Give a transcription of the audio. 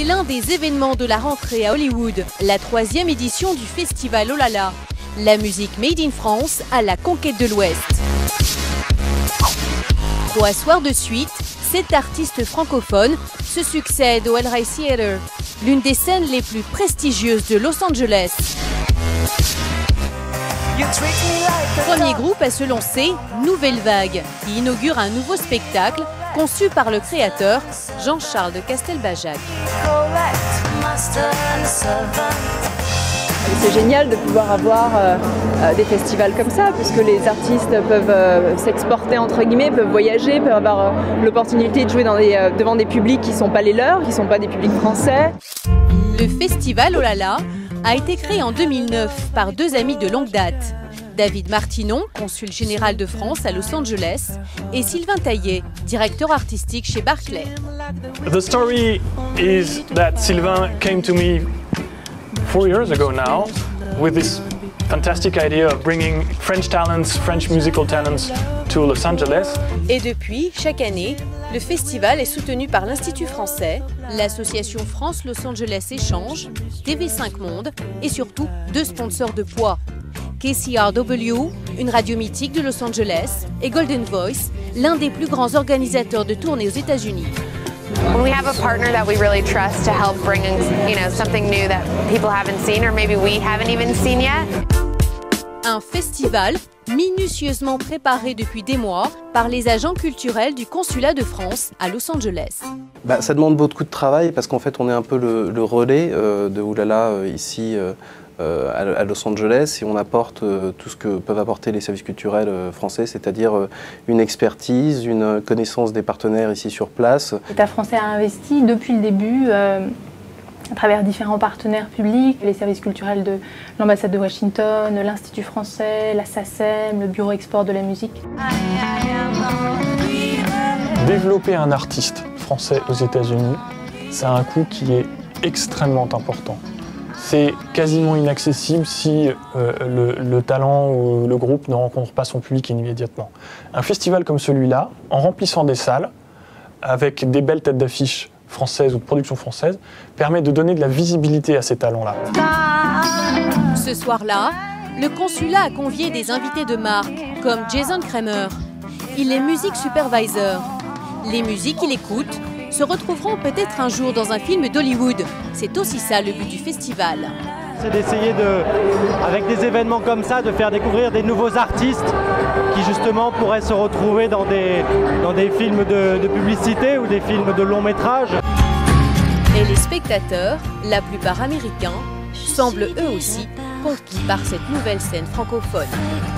C'est l'un des événements de la rentrée à Hollywood, la 3e édition du festival Oh là là. La musique made in France à la conquête de l'Ouest. 3 soirs de suite, 7 artistes francophones se succèdent au El Rey Theatre, l'une des scènes les plus prestigieuses de Los Angeles. Premier groupe à se lancer, Nouvelle Vague, qui inaugure un nouveau spectacle conçu par le créateur Jean-Charles de Castelbajac. C'est génial de pouvoir avoir des festivals comme ça, puisque les artistes peuvent s'exporter, entre guillemets, peuvent voyager, peuvent avoir l'opportunité de jouer devant des publics qui ne sont pas les leurs, qui ne sont pas des publics français. Le festival Oh là là a été créé en 2009 par 2 amis de longue date. David Martinon, consul général de France à Los Angeles, et Sylvain Taillet, directeur artistique chez Barclay. The story is that Sylvain came to me 4 years ago now with this fantastic idea of bringing French talents, French musical talents to Los Angeles. Et depuis, chaque année, le festival est soutenu par l'Institut français, l'association France-Los Angeles Échange, TV5 Monde et surtout 2 sponsors de poids. KCRW, une radio mythique de Los Angeles, et Golden Voice, l'un des plus grands organisateurs de tournées aux États-Unis. When we have a partner that we really trust to help bring in, something new that people haven't seen or maybe we haven't even seen yet. Un festival minutieusement préparé depuis des mois par les agents culturels du Consulat de France à Los Angeles. Ça demande beaucoup de travail parce qu'en fait on est un peu le relais de Oh là là ici à Los Angeles et on apporte tout ce que peuvent apporter les services culturels français, c'est-à-dire une expertise, une connaissance des partenaires ici sur place. L'État français a investi depuis le début à travers différents partenaires publics, les services culturels de l'ambassade de Washington, l'Institut français, la SACEM, le Bureau export de la musique. Développer un artiste français aux États-Unis, c'est un coût qui est extrêmement important. C'est quasiment inaccessible si le talent ou le groupe ne rencontre pas son public immédiatement. Un festival comme celui-là, en remplissant des salles, avec des belles têtes d'affiche françaises ou de production française, permet de donner de la visibilité à ces talents-là. Ce soir-là, le consulat a convié des invités de marque, comme Jason Kramer. Il est music supervisor. Les musiques qu'il écoute se retrouveront peut-être un jour dans un film d'Hollywood. C'est aussi ça le but du festival. C'est d'essayer, avec des événements comme ça, de faire découvrir des nouveaux artistes qui justement pourraient se retrouver dans des films de publicité ou des films de long métrage. Et les spectateurs, la plupart américains, semblent eux aussi conquis par cette nouvelle scène francophone.